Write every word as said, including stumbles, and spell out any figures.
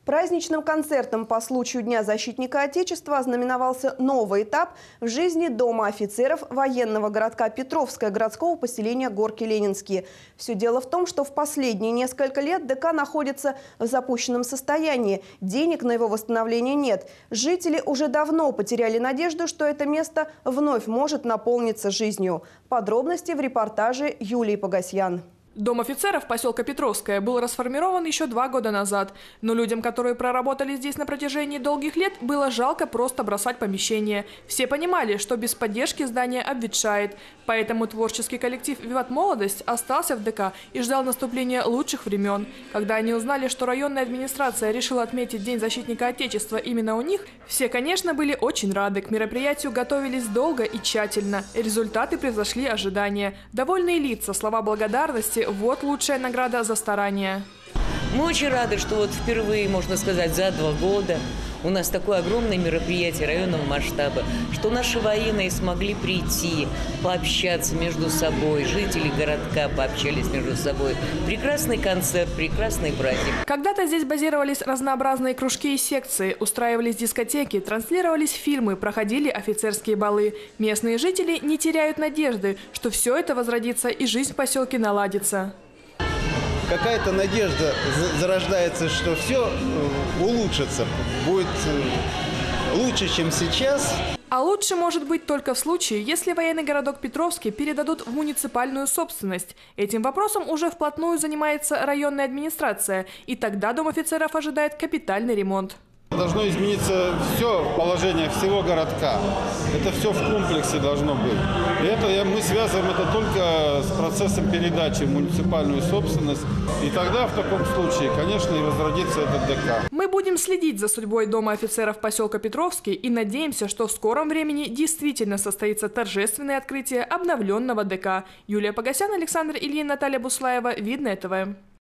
Праздничным концертом по случаю Дня защитника Отечества ознаменовался новый этап в жизни Дома офицеров военного городка Петровское городского поселения Горки Ленинские. Все дело в том, что в последние несколько лет ДК находится в запущенном состоянии. Денег на его восстановление нет. Жители уже давно потеряли надежду, что это место вновь может наполниться жизнью. Подробности в репортаже Юлии Погосьян. Дом офицеров поселка Петровское был расформирован еще два года назад. Но людям, которые проработали здесь на протяжении долгих лет, было жалко просто бросать помещение. Все понимали, что без поддержки здание обветшает. Поэтому творческий коллектив «Виват Молодость» остался в ДК и ждал наступления лучших времен. Когда они узнали, что районная администрация решила отметить День защитника Отечества именно у них, все, конечно, были очень рады. К мероприятию готовились долго и тщательно. Результаты превзошли ожидания. Довольные лица, слова благодарности – вот лучшая награда за старание. Мы очень рады, что вот впервые, можно сказать, за два года у нас такое огромное мероприятие районного масштаба, что наши военные смогли прийти, пообщаться между собой, жители городка пообщались между собой. Прекрасный концерт, прекрасный праздник. Когда-то здесь базировались разнообразные кружки и секции, устраивались дискотеки, транслировались фильмы, проходили офицерские балы. Местные жители не теряют надежды, что все это возродится и жизнь в поселке наладится. Какая-то надежда зарождается, что все улучшится, будет лучше, чем сейчас. А лучше может быть только в случае, если военный городок Петровский передадут в муниципальную собственность. Этим вопросом уже вплотную занимается районная администрация, и тогда Дом офицеров ожидает капитальный ремонт. Должно измениться все положение всего городка. Это все в комплексе должно быть. И это мы связываем это только с процессом передачи в муниципальную собственность. И тогда в таком случае, конечно, и возродится этот ДК. Мы будем следить за судьбой Дома офицеров поселка Петровский и надеемся, что в скором времени действительно состоится торжественное открытие обновленного ДК. Юлия Погосян, Александр Ильин, Наталья Буслаева. Видное ТВ.